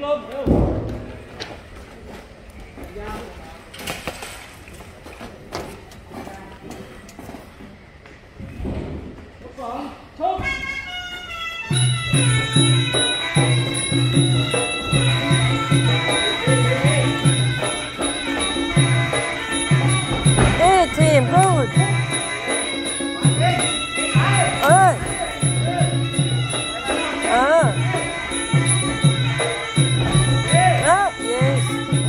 Team, good. Yes.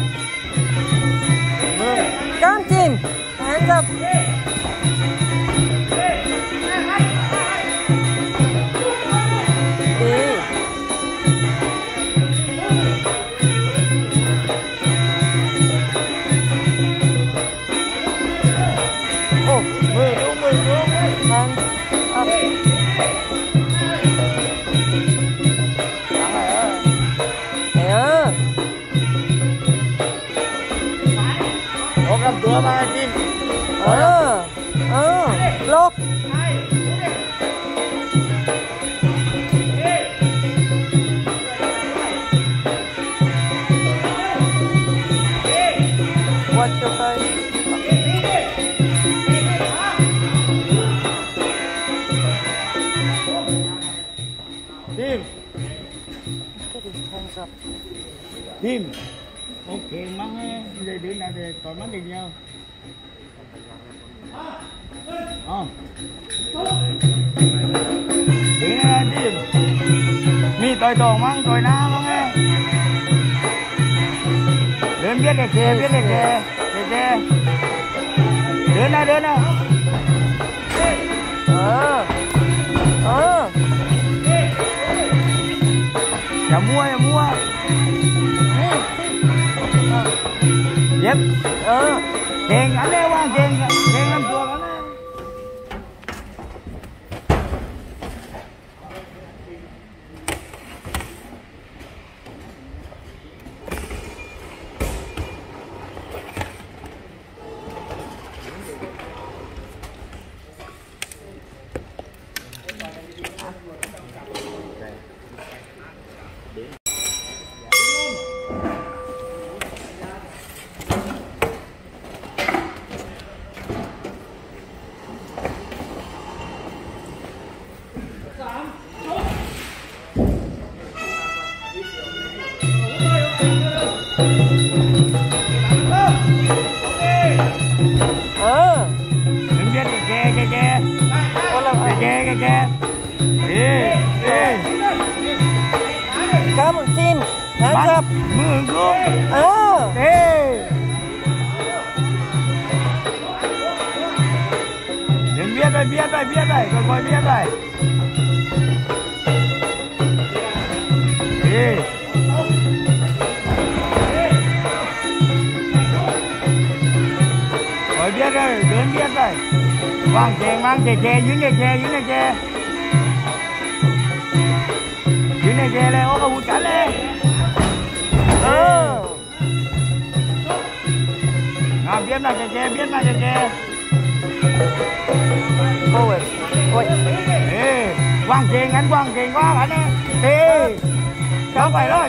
Come, team. Hands up. Hands up. Cầm tua mà Jin. Block. Watch your face. Team. Hands up. Team. Ok, mắng để đến là để còn mắng được nhau. Đến là team. Mi tôi tổ mắng tôi na mắng nghe. Đến biết cái kề, biết cái kề, kề. Đến nào.อย่ามั่วเย็บเก่งอันเร็วว่าเก่งลำตัวกันนะ Come on, team. Hands up. Mưa xuống. Đừng biết đây, còn coi biết đây. Coi biết đây, đến biết đây. Mang chè, dưới này chè. Dưới này chè này, ô có bụi cắn đây. Biết mà chè. Forward. Ôi. Quang chè quá bạn ơi. Không phải đó,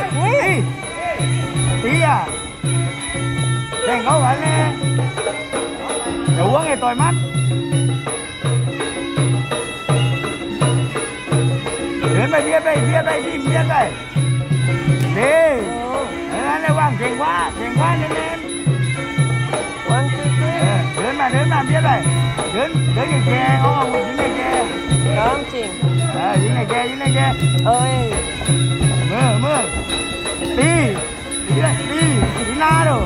tí à. Chè có bạn ơi. Đồ uống này tồi mắt. Đến đây biết đây. Đi. Nó quang chè quá nên. Đến mà biết đây. Đến cái chè, ô dính cái chè. Come, team. Dính này chè. Ơi. Mưa. Đi na rồi.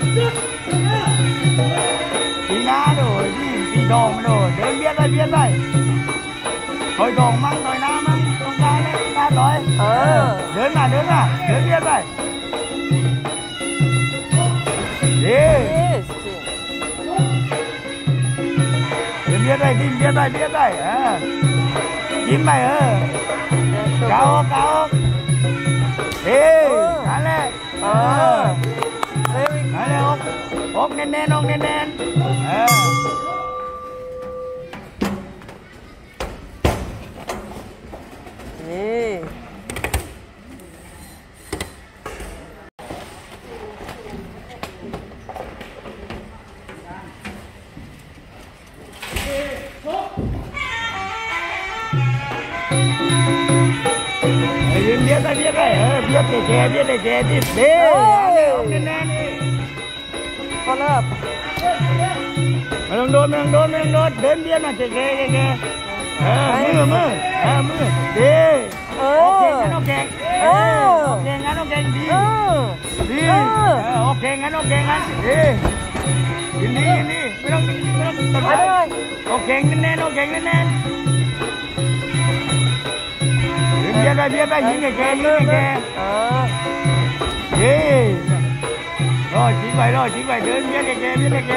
Đi đòn rồi. Đến biết đây. Thôi đòn măng rồi na măng. Không ra lên ra rồi. Đến mà biết đây. Đi. Yes, team. Biết đây. Dính mày Cao. Hả lê. Hả lê ốc nên. ยนไปเบียนไปเบียนแก่เบียนแก่ดิเด้แน่พอเลิกไม่ต้องโดนเดินเบียนมาแก่มือเด้โอเคงั้นโอเคงั้นโอเคดีโอเคงั้นดีไม่ต้องตัดไปโอเคแน่นเบียนไปยิงแก่เรอจิ้งไปเดินเบียนแก่เดินได้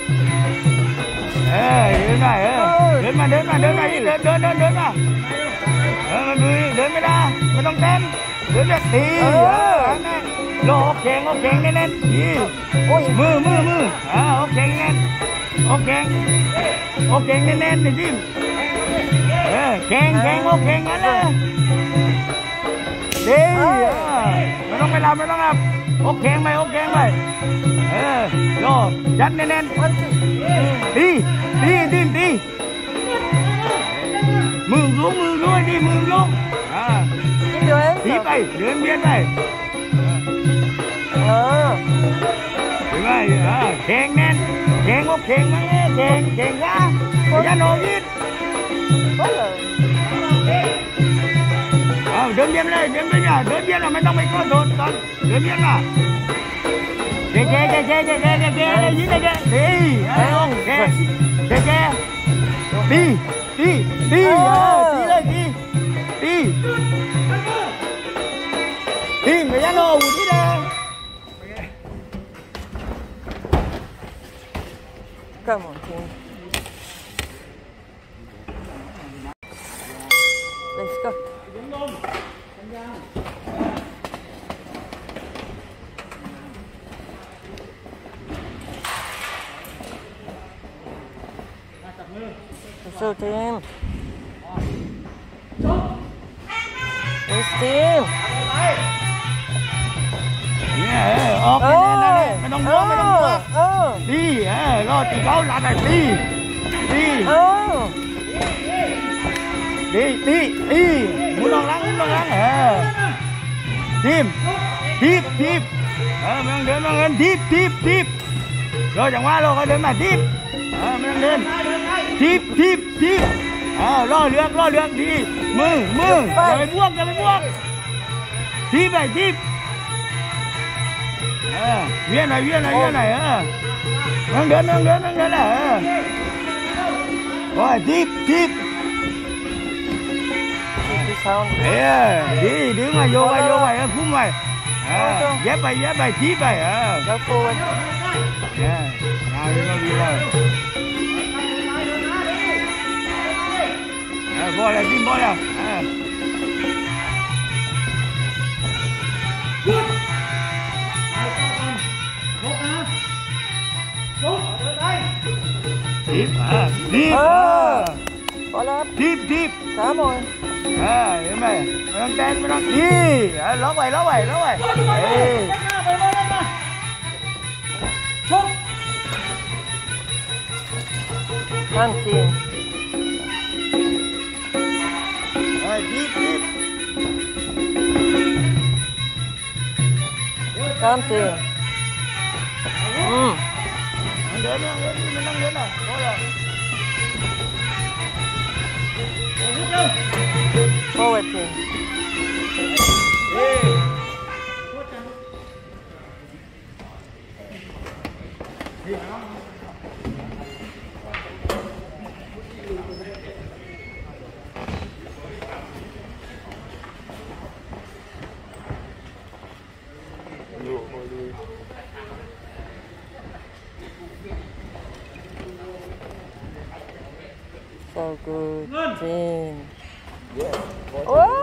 เดินมาเดินมามันมือเดินไม่ได้ไม่ต้องเต้นเดินแบบตีโลแข็งแน่นดีมือโอเคแน่นดิจิมแข็งงั้นเลยดีไม่ต้องรับโอเคไหมโลยัดแน่นดีมือลงดีไปเดินเบียนไปถึงไงแข็งแน่นแข็งมั้งแข็งละอย่าโนยิดเดินเบียนเลยเดินเบียนไม่ต้องไปก้อนโดนก่อนเดินเบียนมาแก่ยิงแก่ดีโอเคดีเลยดีไม่ยันโอ้ดีเลย Come on, team. Let's go. Let's go, team. Yes, team. ออกไม่ต้องกลัวดีรอดที่เขาหลับดีมุนลองล้างทีมไม่ต้องเดินทีบรอจังหวะเราก็เดินมาทีบไม่ต้องเดินทีบล่อเรืองดีมืออย่าไปบวกทีบไปทีบเวียนหน่อยนั่งเดินโอ้ยทีบดีดึงมาโยไปคุ้มไปเย็บไปทีบไปแล้วกูงานนี้ก็ดีเลยบอลเลยทีมบอลเลยทีบพอแล้วทีบครับผมเห็นไหมไม่ต้องแดนไม่ต้องดีล็อกไว้ท่านทีมทีบท่านทีมเดินไม่ต้องเดินพอแล้ว forward team so good team. Oh!